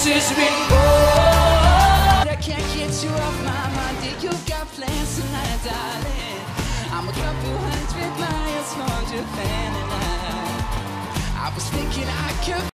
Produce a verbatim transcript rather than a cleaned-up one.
is me. Oh, I can't get you off my mind. You got plans tonight, darling. I'm a couple hundred miles from Japan, and I, I was thinking I could.